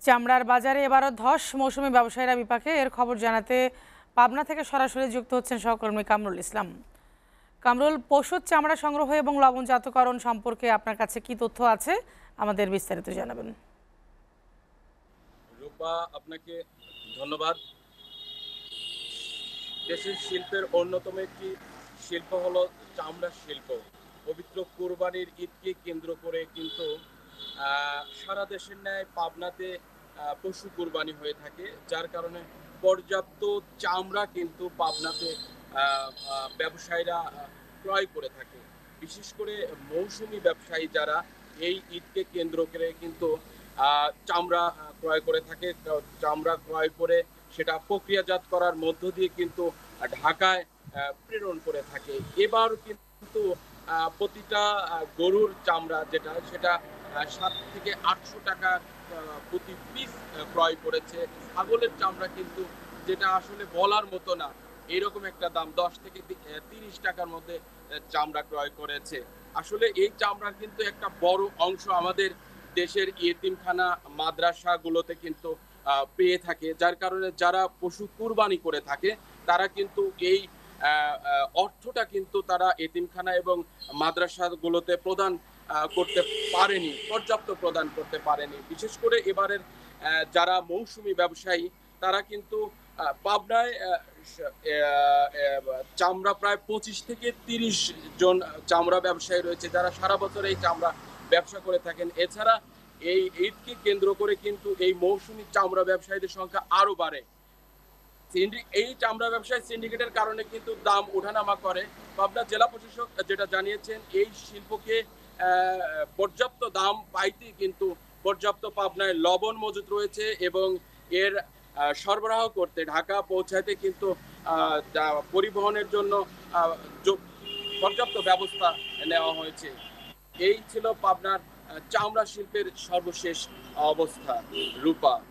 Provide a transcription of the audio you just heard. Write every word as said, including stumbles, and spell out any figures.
চামড়ার বাজারে এবারও ধস, মৌসুমী ব্যবসায়ীরা বিপাকে। এর খবর জানাতে পাবনা থেকে সরাসরি যুক্ত হচ্ছেন সহকর্মী কামরুল ইসলাম। কামরুল, পশুর চামড়া সংগ্রহ এবং লবণজাতকরণ সম্পর্কে আপনার কাছে কি তথ্য আছে, আমাদের বিস্তারিত জানাবেন। রূপা, আপনাকে ধন্যবাদ। দেশের শিল্পের অন্যতম একটি শিল্প হলো চামড়া শিল্প। পবিত্র কুরবানির ঈদকে কেন্দ্র করে কিন্তু সারা দেশের ন্যায় পাবনাতে পশু কুরবানি হয়ে থাকে, যার কারণে পর্যাপ্ত চামড়া কিন্তু পাবনাতে ব্যবসায়ীরা ক্রয় করে থাকে। বিশেষ করে মৌসুমি ব্যবসায়ী যারা এই ঈদকে কেন্দ্র করে কিন্তু চামড়া ক্রয় করে থাকে। চামড়া ক্রয় করে সেটা প্রক্রিয়াজাত করার মধ্য দিয়ে কিন্তু ঢাকায় প্রেরণ করে থাকে। এবার কিন্তু প্রতিটা গরুর চামড়া যেটা সেটা সাত থেকে আটশো টাকা প্রতি পিস ক্রয় করেছে। ছাগলের চামড়া কিন্তু যেটা আসলে বলার মতো না, এরকম একটা দাম দশ থেকে তিরিশ টাকার মধ্যে চামড়া ক্রয় করেছে। আসলে এই চামড়ার কিন্তু একটা বড় অংশ আমাদের দেশের ইয়েতিমখানা মাদ্রাসাগুলোতে কিন্তু পেয়ে থাকে, যার কারণে যারা পশু কুরবানি করে থাকে তারা কিন্তু এই অর্থটা কিন্তু তারা এতিমখানা এবং মাদ্রাসাগুলোতে প্রদান করতে পারেনি, পর্যাপ্ত প্রদান করতে পারেনি। বিশেষ করে এবারের যারা মৌসুমি ব্যবসায়ী তারা কিন্তু পাবনায় চামড়া প্রায় পঁচিশ থেকে তিরিশ জন চামড়া ব্যবসায়ী রয়েছে যারা সারা বছর এই চামড়া ব্যবসা করে থাকেন। এছাড়া এই ঈদকে কেন্দ্র করে কিন্তু এই মৌসুমি চামড়া ব্যবসায়ীদের সংখ্যা আরো বাড়ে। এই চামড়া ব্যবসায় সিন্ডিকেটের কারণে কিন্তু দাম ওঠানামা করে। পাবনা জেলা প্রশাসক যেটা জানিয়েছেন, এই শিল্পকে পর্যাপ্ত দাম পাইতে কিন্তু পর্যাপ্ত পাবনায় লবণ মজুত রয়েছে এবং এর সরবরাহ করতে ঢাকা পৌঁছাতে কিন্তু পরিবহনের জন্য পর্যাপ্ত ব্যবস্থা নেওয়া হয়েছে। এই ছিল পাবনার চামড়া শিল্পের সর্বশেষ অবস্থা। রূপা।